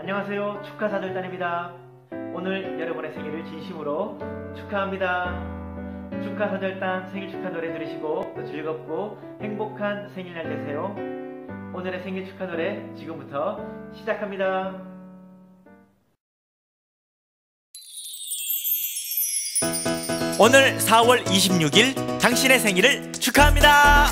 안녕하세요. 축하사절단입니다. 오늘 여러분의 생일을 진심으로 축하합니다. 축하사절단 생일 축하 노래 들으시고 또 즐겁고 행복한 생일날 되세요. 오늘의 생일 축하 노래 지금부터 시작합니다. 오늘 4월 26일 당신의 생일을 축하합니다.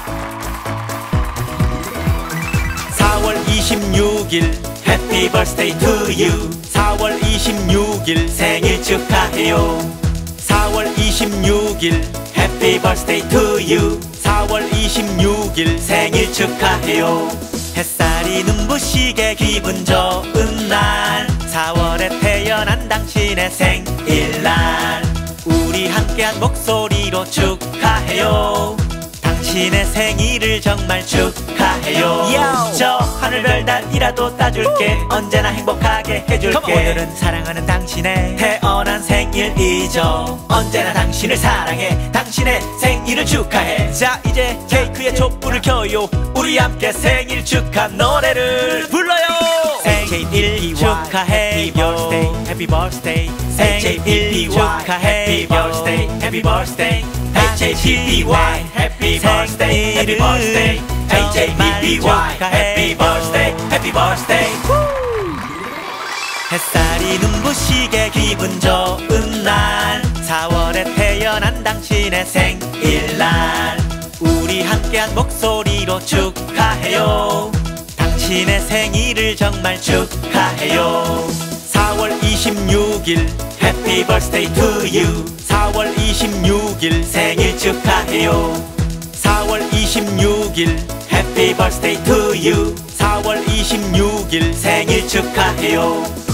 4월 26일 Happy birthday to you. 4월 26일 생일 축하해요. 4월 26일 Happy birthday to you. 4월 26일 생일 축하해요. 햇살이 눈부시게 기분 좋은 날, 4월에 태어난 당신의 생일날 우리 함께한 목소리로 축하해요. 당신의 생일을 정말 축하해요. 저 하늘별 달이라도 따줄게. 언제나 행복하게 해줄게. 오늘은 사랑하는 당신의 태어난 생일이죠. 언제나 당신을 사랑해. 당신의 생일을 축하해. 자, 이제 케이크에 촛불을 켜요. 우리 함께 생일 축하 노래를 불러요. 생일 축하해요. Happy birthday. 생일 축하해요. Happy birthday. Happy birthday. HAPPY Happy birthday. Happy birthday. HAPPY Happy birthday. Happy birthday. 햇살이 눈부시게 기분 좋은 날, 4월에 태어난 당신의 생일날 우리 함께한 목소리로 축하해요. 당신의 생일을 정말 축하해요. 4월 26일 Happy birthday to you. 4월 26일 생일 축하해요. 4월 26일 Happy birthday to you. 4월 26일 생일 축하해요.